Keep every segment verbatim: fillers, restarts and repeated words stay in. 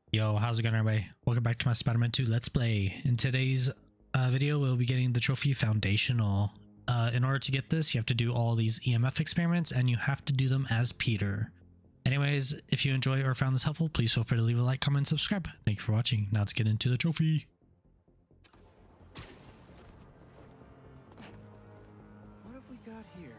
Yo, how's it going, everybody? Welcome back to my Spider-Man two Let's Play. In today's uh, video, we'll be getting the trophy Foundational. Uh, in order to get this, you have to do all these E M F experiments, and you have to do them as Peter. Anyways, if you enjoy or found this helpful, please feel free to leave a like, comment, and subscribe. Thank you for watching. Now let's get into the trophy. What have we got here?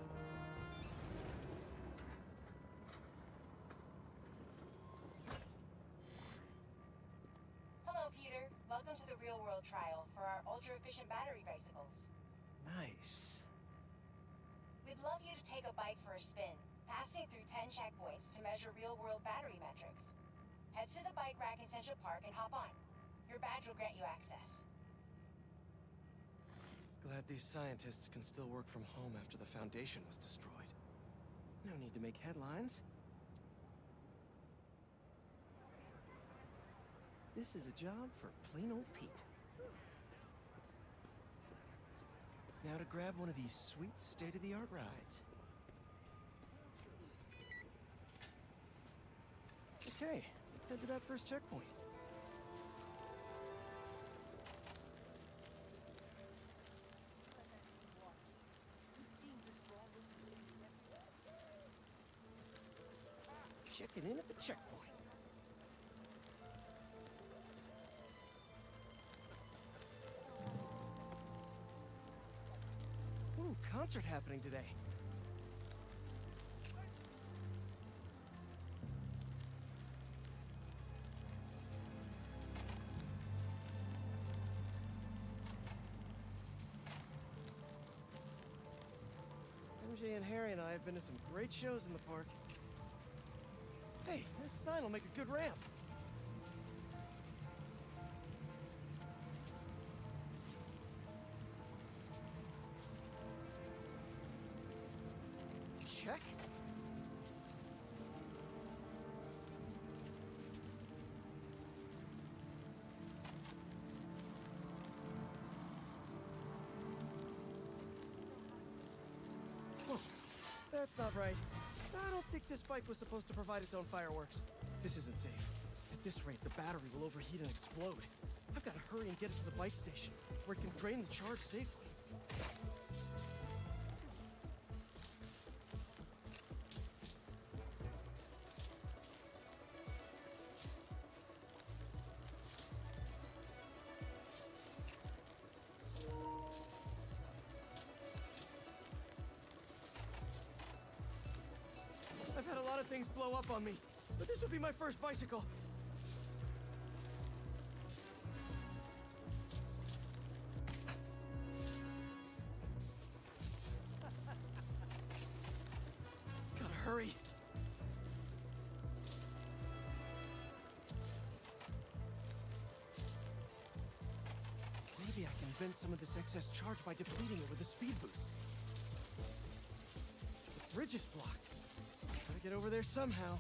Hello, Peter. Welcome to the real-world trial for our ultra-efficient battery bicycles. Nice. We'd love you to take a bike for a spin, passing through ten checkpoints to measure real-world battery metrics. Head to the bike rack in Central Park and hop on. Your badge will grant you access. Glad these scientists can still work from home after the Foundation was destroyed. No need to make headlines. This is a job for plain old Pete. Now to grab one of these sweet state-of-the-art rides. Okay, let's head to that first checkpoint. Checking in at the checkpoint. Ooh, concert happening today. M J and Harry and I have been to some great shows in the park. Hey, that sign will make a good ramp. Check. Oh, that's not right. I don't think this bike was supposed to provide its own fireworks. This isn't safe. At this rate, the battery will overheat and explode. I've got to hurry and get it to the bike station, where it can drain the charge safely. I've had a lot of things blow up on me, but this would be my first bicycle. Gotta hurry. Maybe I can vent some of this excess charge by depleting it with a speed boost. The bridge is blocked. Gotta get over there somehow.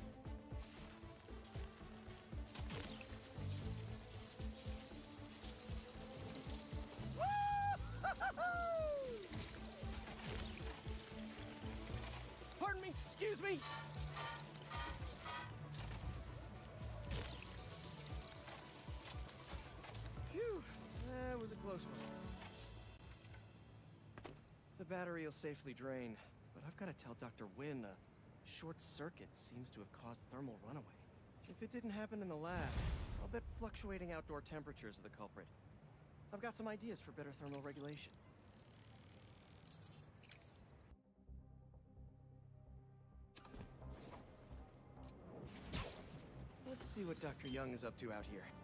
Pardon me, excuse me. Phew, that was a close one. The battery will safely drain, but I've got to tell Doctor Wynn a short circuit seems to have caused thermal runaway. If it didn't happen in the lab, I'll bet fluctuating outdoor temperatures are the culprit. I've got some ideas for better thermal regulation. Let's see what Doctor Young is up to out here.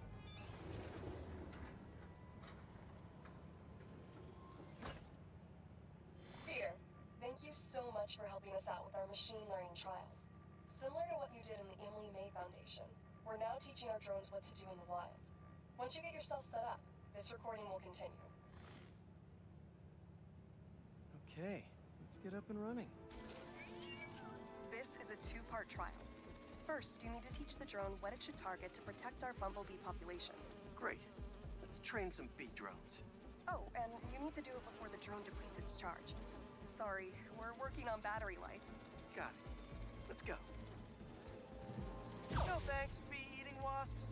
Peter, thank you so much for helping us out with our machine learning trials. Similar to what you did in the Emily May Foundation, we're now teaching our drones what to do in the wild. Once you get yourself set up, this recording will continue. Okay, let's get up and running. This is a two-part trial. First, you need to teach the drone what it should target to protect our bumblebee population. Great. Let's train some bee drones. Oh, and you need to do it before the drone depletes its charge. Sorry, we're working on battery life. Got it. Let's go. No thanks, bee-eating wasps?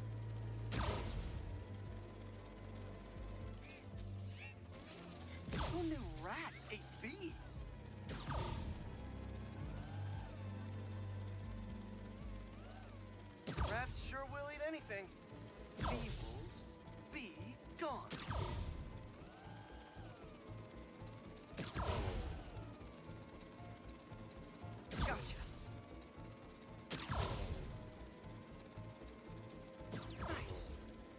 Who knew rats ate bees? Rats sure will eat anything. Bee wolves, be gone. Gotcha. Nice.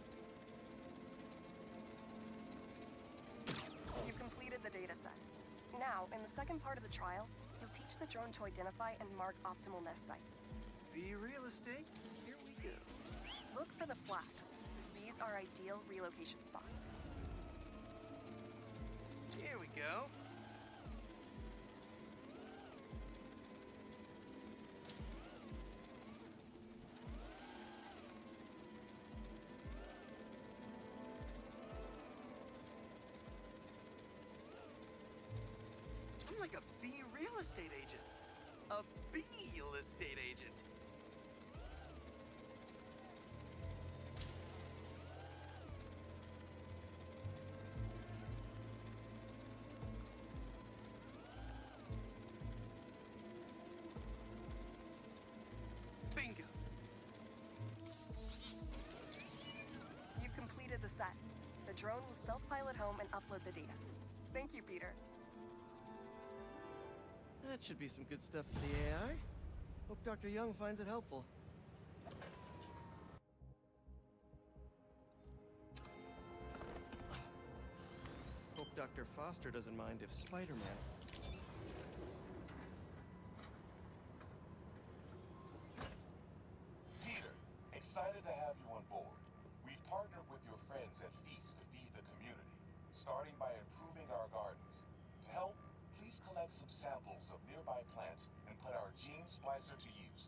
You've completed the data set. Now, in the second part of the trial, you'll teach the drone to identify and mark optimal nest sites. Be real estate. Here we go. Look for the flags. These are ideal relocation spots. Here we go. I'm like a bee real estate agent. A bee real estate agent. Bingo. You've completed the set. The drone will self-pilot home and upload the data. Thank you, Peter. That should be some good stuff for the A I. Hope Doctor Young finds it helpful. Hope Doctor Foster doesn't mind if Spider-Man... Peter, excited to have you on board. We've partnered with your friends at Feast to feed the community, starting by improving our gardens. To help, please collect some samples of nearby plants and put our gene splicer to use.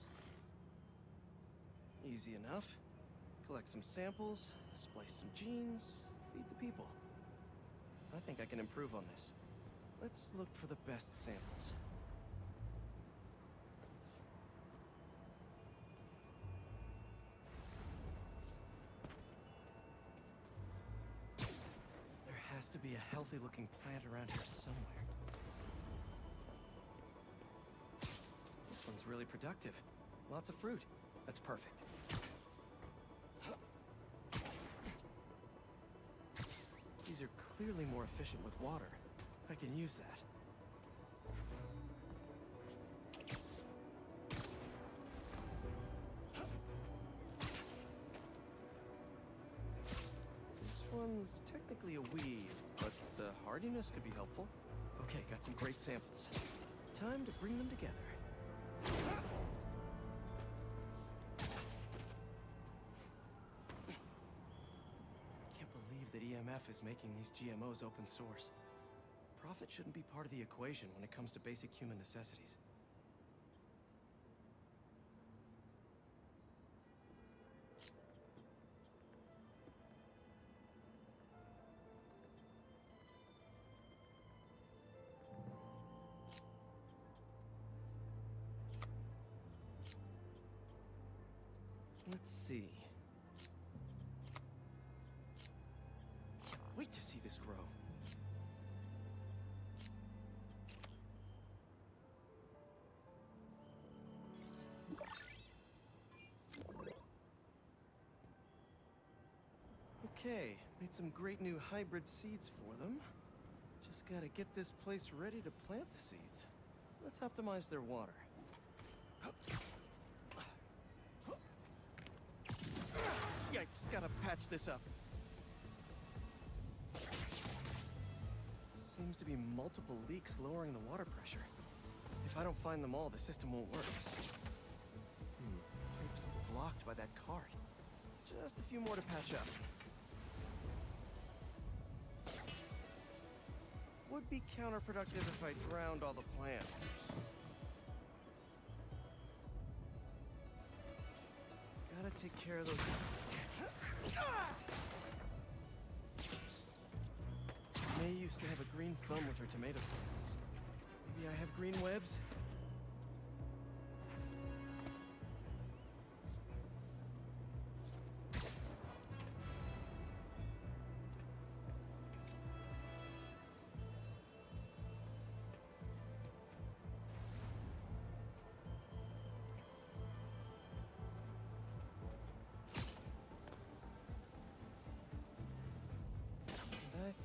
Easy enough. Collect some samples, splice some genes, feed the people. I think I can improve on this. Let's look for the best samples. There has to be a healthy-looking plant around here somewhere. This one's really productive. Lots of fruit. That's perfect. These are clearly more efficient with water. I can use that. This one's technically a weed, but the hardiness could be helpful. Okay, got some great samples. Time to bring them together. That E M F is making these G M Os open source. Profit shouldn't be part of the equation when it comes to basic human necessities. Let's see. Wait to see this grow. Okay, made some great new hybrid seeds for them. Just gotta get this place ready to plant the seeds. Let's optimize their water. Yikes, gotta patch this up. Seems to be multiple leaks lowering the water pressure. If I don't find them all, the system won't work. Hmm, pipes blocked by that cart. Just a few more to patch up. Would be counterproductive if I drowned all the plants. Gotta take care of those... May used to have a green thumb with her tomato plants. Maybe I have green webs?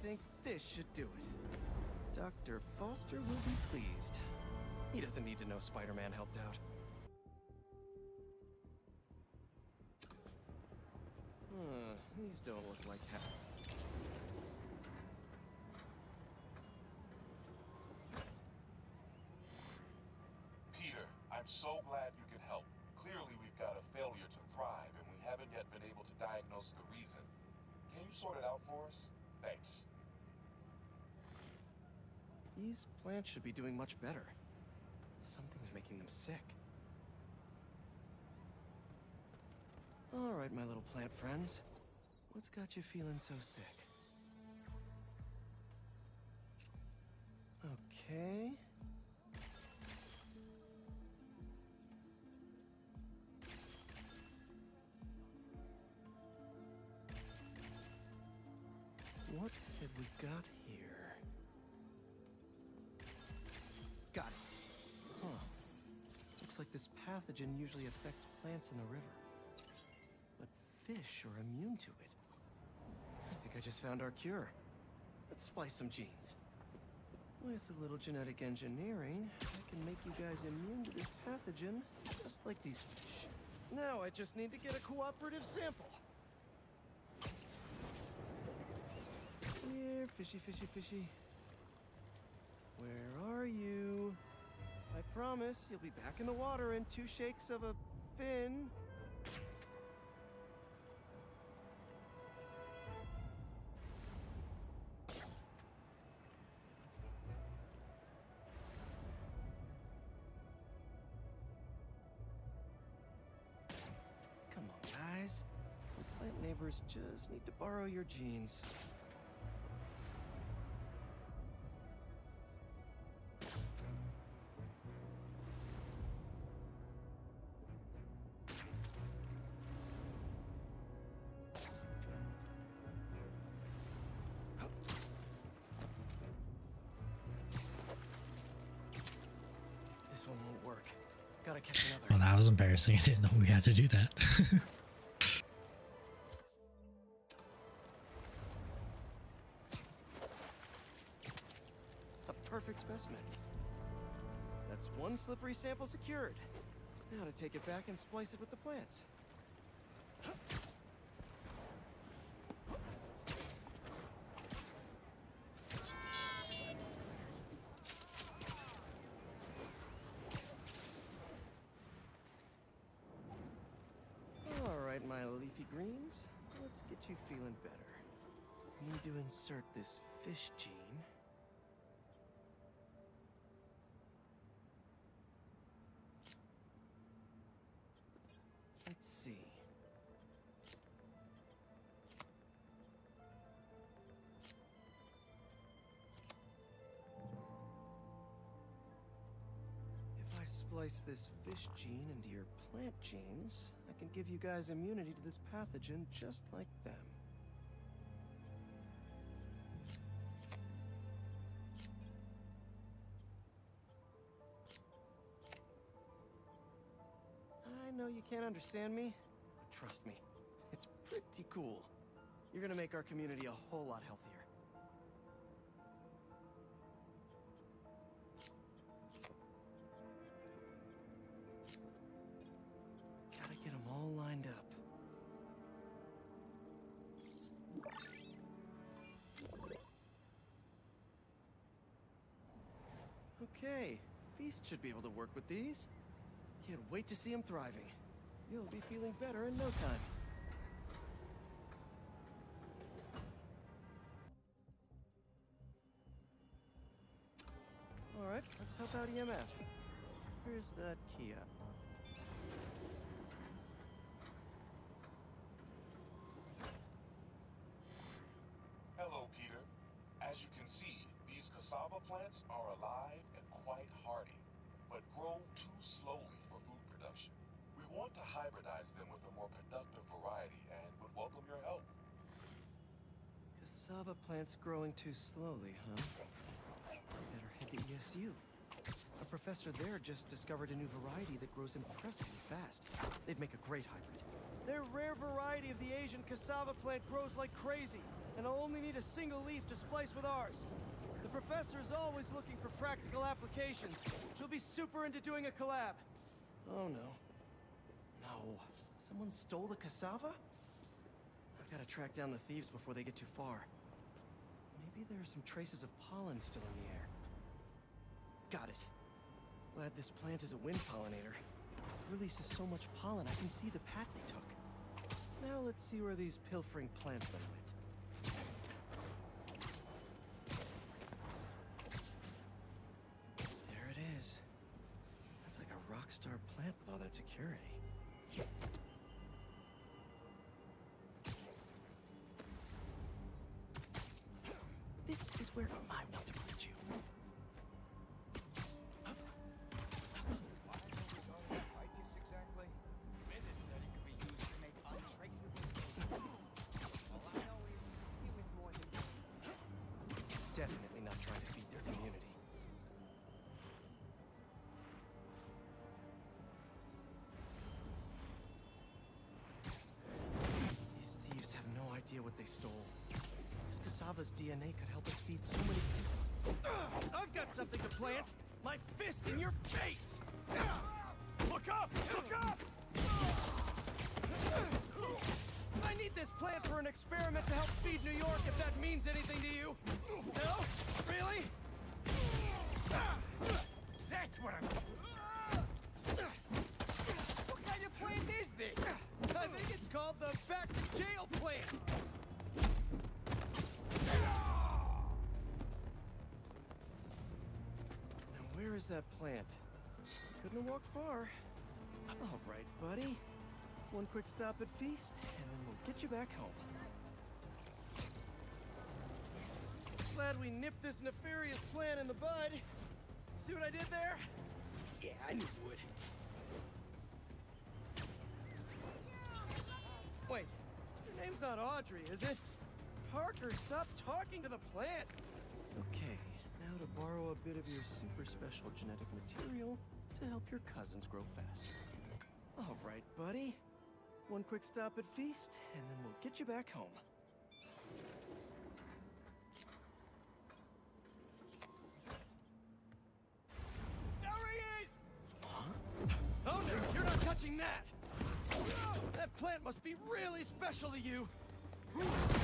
think this should do it. Doctor Foster will be pleased. He doesn't need to know Spider-Man helped out. Hmm, these don't look like ha- Peter, I'm so glad you can help. Clearly we've got a failure to thrive, and we haven't yet been able to diagnose the reason. Can you sort it out for us? Thanks. These plants should be doing much better. Something's making them sick. All right, my little plant friends. What's got you feeling so sick? Okay. What have we got here? Got it. Huh. Looks like this pathogen usually affects plants in the river. But fish are immune to it. I think I just found our cure. Let's splice some genes. With a little genetic engineering, I can make you guys immune to this pathogen, just like these fish. Now I just need to get a cooperative sample. Here, fishy, fishy, fishy. Where are you? I promise you'll be back in the water in two shakes of a fin. Come on, guys. The plant neighbors just need to borrow your genes. This one won't work. Gotta catch another. Well, that was embarrassing. I didn't know we had to do that. A perfect specimen. That's one slippery sample secured. Now to take it back and splice it with the plants. All right, my leafy greens. Let's get you feeling better. Need to insert this fish gene. Let's see. If I splice this fish gene into your plant genes, I can give you guys immunity to this pathogen just like them. I know you can't understand me, but trust me, it's pretty cool. You're gonna make our community a whole lot healthier. Gotta get them all lined up. Okay, Feast should be able to work with these. Can't wait to see him thriving. You'll be feeling better in no time. All right, let's help out E M F. Here's that key up. Hello, Peter. As you can see, these cassava plants are alive and quite hardy, but grow too slowly for food production. We want to hybridize them with a more productive variety and would welcome your help. Cassava plants growing too slowly, huh? Better head to E S U. A professor there just discovered a new variety that grows impressively fast. They'd make a great hybrid. Their rare variety of the Asian cassava plant grows like crazy, and I'll only need a single leaf to splice with ours. The professor is always looking for practical applications. She'll be super into doing a collab. Oh no. No. Someone stole the cassava? I've got to track down the thieves before they get too far. Maybe there are some traces of pollen still in the air. Got it. Glad this plant is a wind pollinator. It releases so much pollen I can see the path they took. Now let's see where these pilfering plantmen went. There it is. That's like a rock star plant with all that security. This is where I want to put you. Definitely not trying to feed their community. These thieves have no idea what they stole. This cassava's D N A could help us feed so many people. Ugh, I've got something to plant! My fist in your face! Ugh. Look up! Look up! I need this plant for an experiment to help feed New York, if that means anything to you. No? Really? That's what I'm... What kind of plant is this? I think it's called the back to jail plant. Now where is that plant? Couldn't have walked far. All right, buddy. One quick stop at Feast, and then we'll get you back home. Glad we nipped this nefarious plan in the bud. See what I did there? Yeah, I knew you would. Wait, your name's not Audrey, is it? Parker, stop talking to the plant! Okay, now to borrow a bit of your super special genetic material to help your cousins grow faster. All right, buddy. One quick stop at Feast, and then we'll get you back home. There he is! Huh? Oh no, you're not touching that! That plant must be really special to you! Get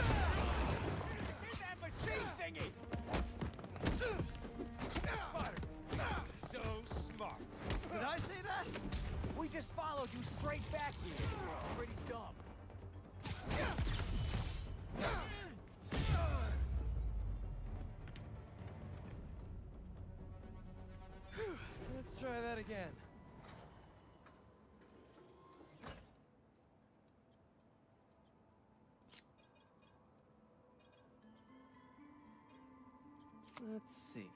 that machine thingy! Spotter, so smart. Did I say that? We just followed you straight back here. Pretty dumb. Let's try that again. Let's see.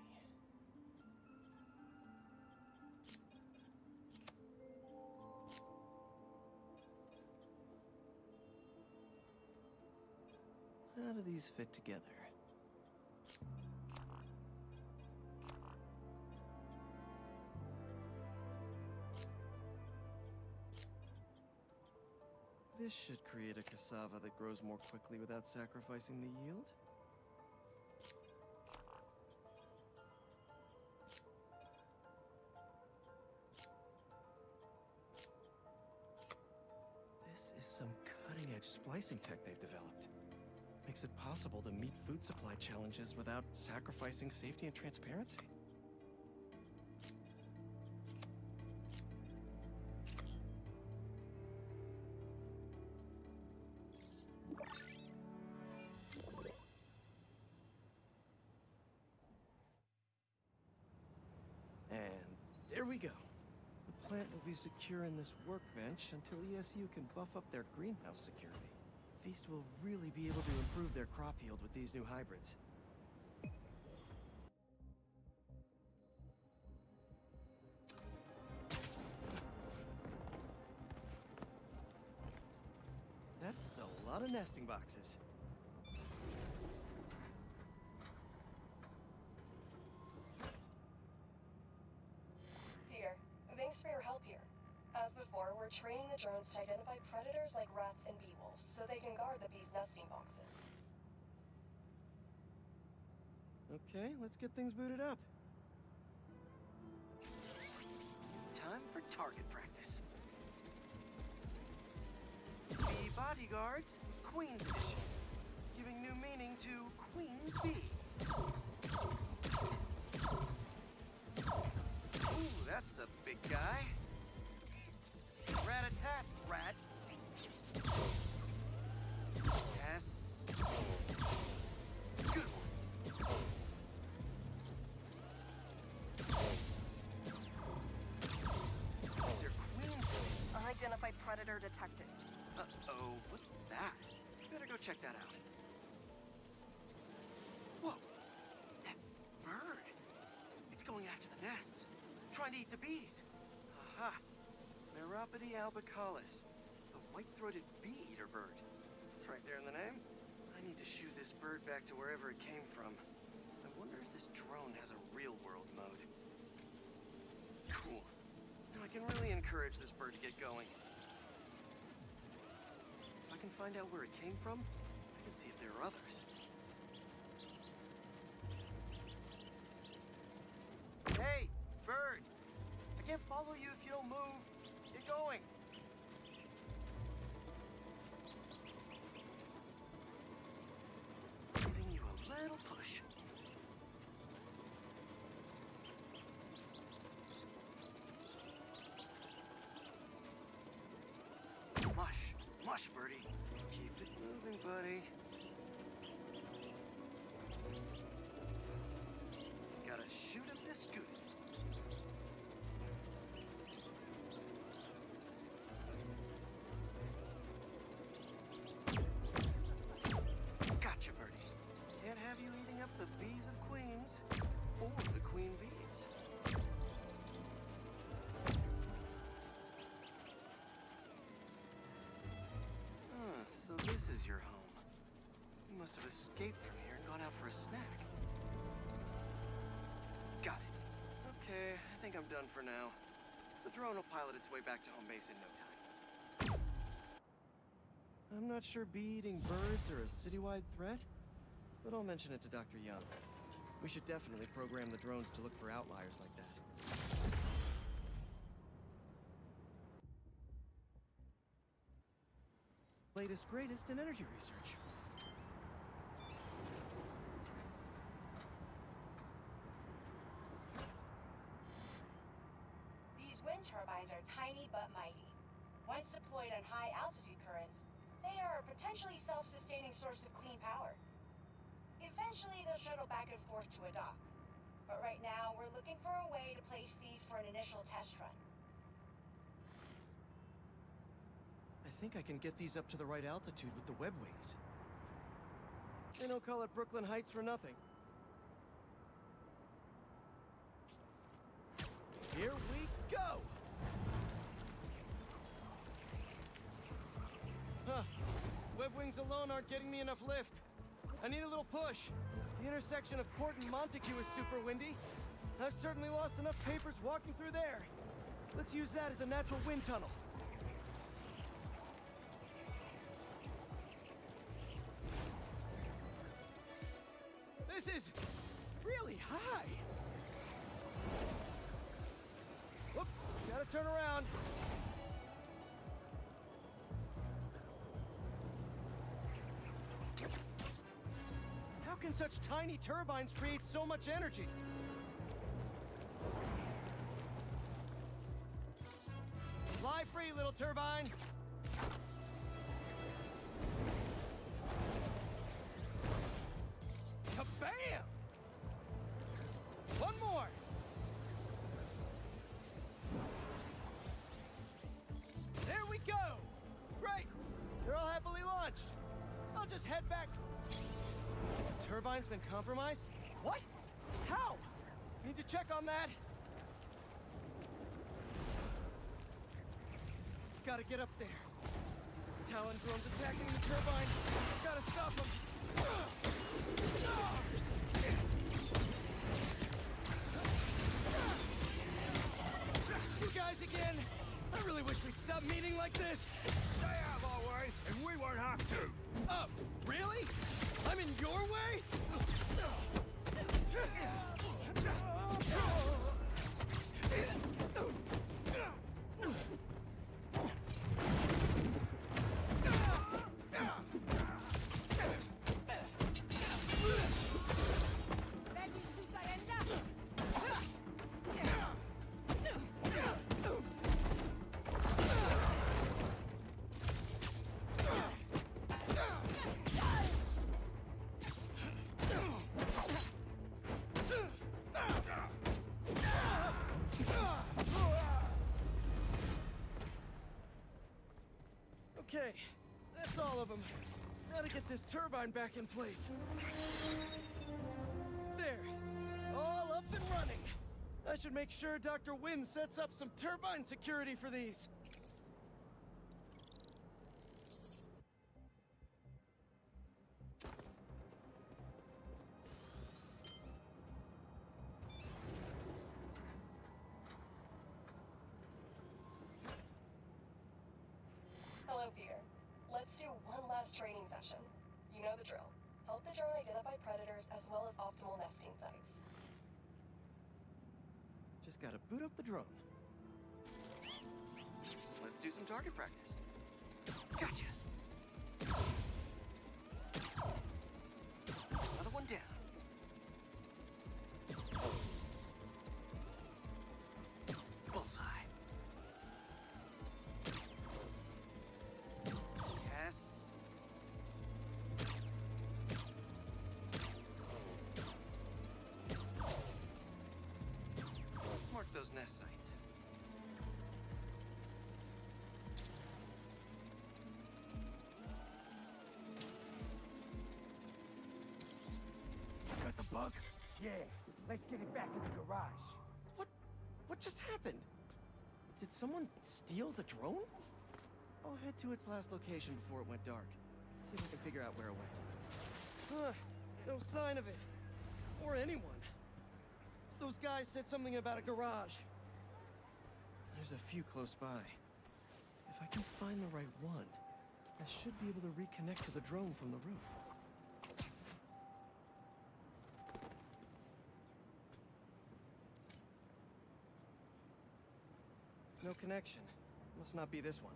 How do these fit together? This should create a cassava that grows more quickly without sacrificing the yield. This is some cutting-edge splicing tech they've developed. Makes it possible to meet food supply challenges without sacrificing safety and transparency. And there we go. The plant will be secure in this workbench until E S U can buff up their greenhouse security. Feast will really be able to improve their crop yield with these new hybrids. That's a lot of nesting boxes. Peter, thanks for your help here. As before, we're We're training the drones to identify predators like rats and bee wolves, so they can guard the bees' nesting boxes. Okay, let's get things booted up. Time for target practice. Bee bodyguards, Queen's Edition. Giving new meaning to Queen's Bee. Ooh, that's a big guy. Rat-a-tat, rat. Yes. Good one. Your queen. Unidentified predator detected. Uh-oh, what's that? Better go check that out. Whoa! That bird! It's going after the nests, trying to eat the bees. Aha! Neuropody albicollis, the white-throated bee-eater bird. It's right there in the name. I need to shoo this bird back to wherever it came from. I wonder if this drone has a real-world mode. Cool. Now I can really encourage this bird to get going. If I can find out where it came from, I can see if there are others. Hey, bird! I can't follow you if you don't move. Get going! Giving you a little push. Mush. Mush, birdie. Keep it moving, buddy. Gotta shoot him this scoot. Gotcha, birdie. Can't have you eating up the bees of queens or the queen bees. Huh, so this is your home. You must have escaped from here and gone out for a snack. Got it. Okay, I think I'm done for now. The drone will pilot its way back to home base in no time. I'm not sure bee-eating birds are a citywide threat, but I'll mention it to Doctor Young. We should definitely program the drones to look for outliers like that. Latest, greatest in energy research. These wind turbines are tiny but mighty. Once deployed on high altitude currents, they are a potentially self-sustaining source of clean power. Eventually, they'll shuttle back and forth to a dock. But right now, we're looking for a way to place these for an initial test run. I think I can get these up to the right altitude with the web wings. They don't call it Brooklyn Heights for nothing. Here we go! Huh. Web wings alone aren't getting me enough lift. I need a little push. The intersection of Court and Montague is super windy. I've certainly lost enough papers walking through there. Let's use that as a natural wind tunnel. This is really high. Whoops, gotta turn around. How can such tiny turbines create so much energy? Fly free, little turbine. Kabam! One more. There we go. Great. They're all happily launched. I'll just head back. The turbine's been compromised? What? How? Need to check on that. Gotta get up there. Talon drone's attacking the turbine. Gotta stop them. You guys again. I really wish we'd stop meeting like this. They have our way, and we won't have to. Oh, really? I'm in your way? Okay, that's all of them. Gotta get this turbine back in place. There, all up and running. I should make sure Doctor Wynn sets up some turbine security for these. Hello, Peter. Let's do one last training session. You know the drill. Help the drone identify predators as well as optimal nesting sites. Just gotta boot up the drone. Let's do some target practice. Gotcha. Another one down. Bullseye. Yes. Let's mark those nest sites. Got the bug? Yeah. Let's get it back to the garage. What? What just happened? Did someone steal the drone? I'll head to its last location before it went dark. See if I can figure out where it went. Huh, no sign of it. Or anyone. Those guys said something about a garage. There's a few close by. If I can find the right one, I should be able to reconnect to the drone from the roof. No connection. Must not be this one.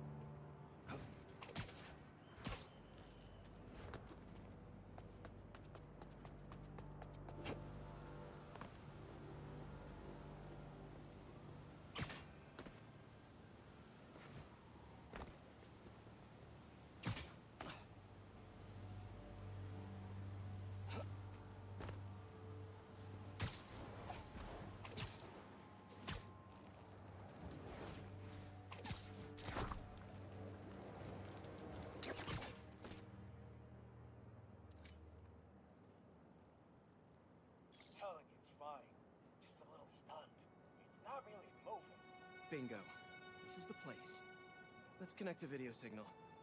Telling you it's fine. Just a little stunned. It's not really moving. Bingo. This is the place. Let's connect the video signal.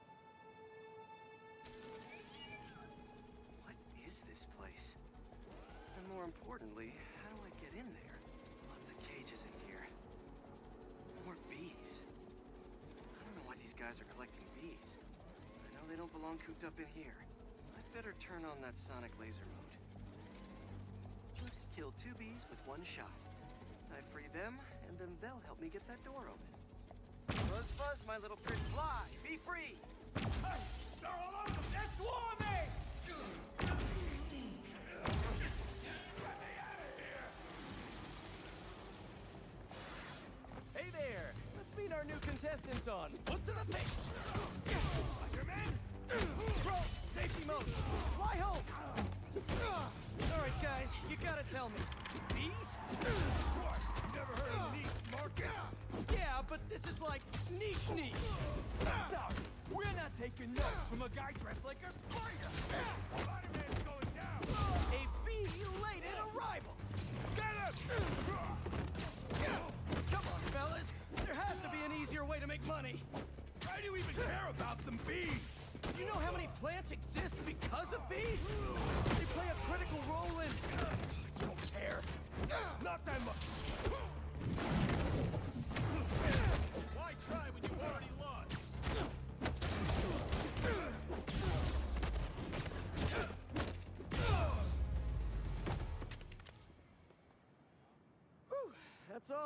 What is this place? And more importantly, how do I get in there? Lots of cages in here. More bees. I don't know why these guys are collecting bees. I know they don't belong cooped up in here. I'd better turn on that sonic laser mode. Let's kill two bees with one shot. I free them, and then they'll help me get that door open. Buzz fuzz, my little pretty fly. Be free! Hey! They're all over! They're swarming! Get me out of here! Hey there! Let's meet our new contestants on Foot to the Face! Spider-Man? Bro, safety mode! Fly home! Alright guys, you gotta tell me. Bees? What? You never heard of niche market? Yeah, but this is like niche niche. Sorry, we're not taking notes from a guy dressed like a spider! Spider-Man's going down! A bee-elated arrival! Get him! Come on, fellas. There has to be an easier way to make money. Why do you even care about them bees? You know how many plants exist because of bees? They play a critical role in... You don't care. Not that much.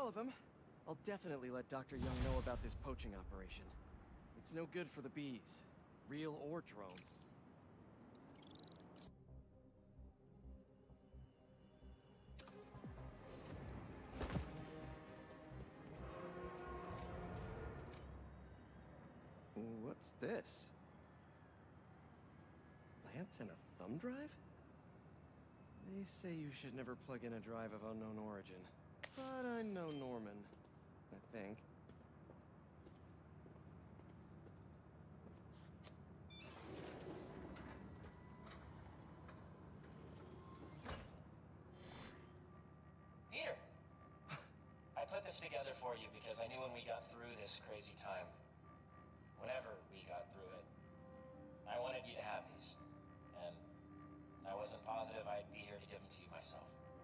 of him. I'll definitely let Doctor Young know about this poaching operation. It's no good for the bees, real or drone. What's this? Lance and a thumb drive? They say you should never plug in a drive of unknown origin. But I know Norman, I think. Peter! I put this together for you because I knew when we got through this crazy time, whenever we got through it, I wanted you to have these. And I wasn't positive I'd be here to give them to you myself.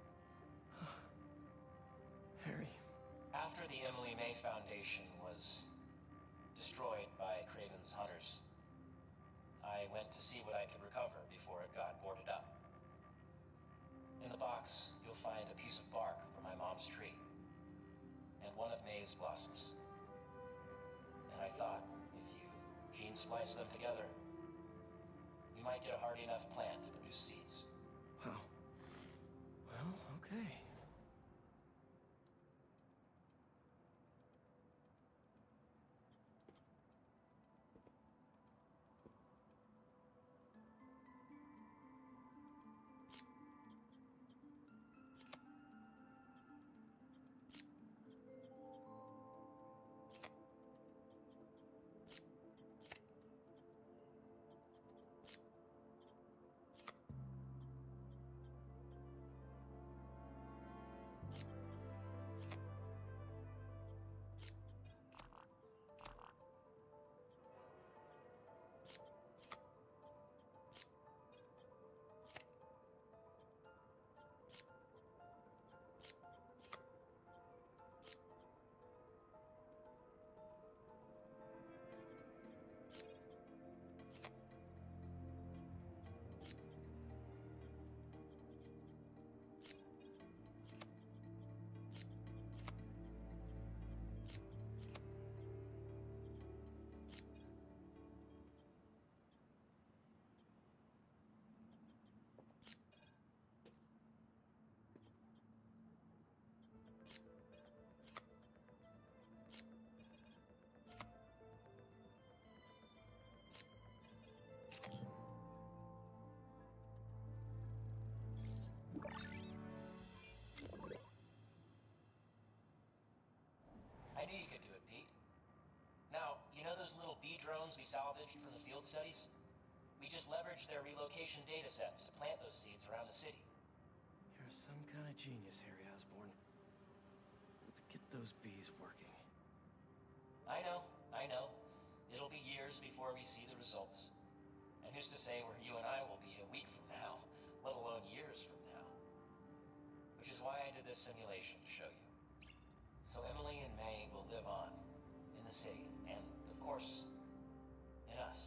Harry. After the Emily May Foundation was destroyed by Craven's hunters, I went to see what I could recover before it got boarded up. In the box, you'll find a piece of bark from my mom's tree, and one of May's blossoms. And I thought, if you gene splice them together, you might get a hardy enough plant to produce seeds. Wow. Well, okay. I knew you could do it, Pete. Now, you know those little bee drones we salvaged from the field studies? We just leveraged their relocation data sets to plant those seeds around the city. You're some kind of genius, Harry Osborn. Let's get those bees working. I know, I know. It'll be years before we see the results. And who's to say where you and I will be a week from now, let alone years from now? Which is why I did this simulation to show you. So Emily and May will live on in the city, and of course, in us.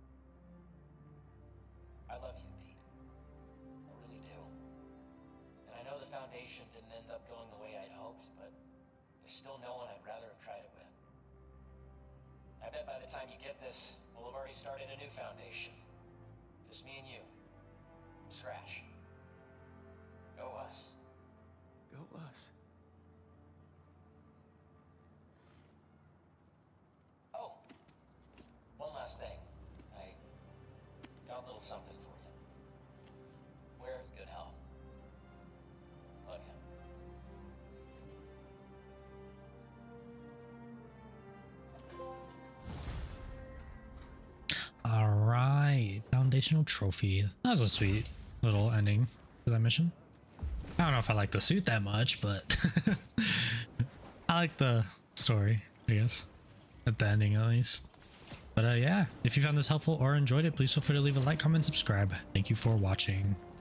I love you, Pete. I really do. And I know the Foundation didn't end up going the way I'd hoped, but there's still no one I'd rather have tried it with. I bet by the time you get this, we'll have already started a new Foundation. Just me and you. From scratch. Go us. Go us. Oh, one last thing. I got a little something for you. Wear it in good health. Love you. All right, foundational trophy. That was a sweet little ending to that mission. I don't know if I like the suit that much, but I like the story, I guess, at the ending at least. But uh, yeah, if you found this helpful or enjoyed it, please feel free to leave a like, comment, subscribe. Thank you for watching.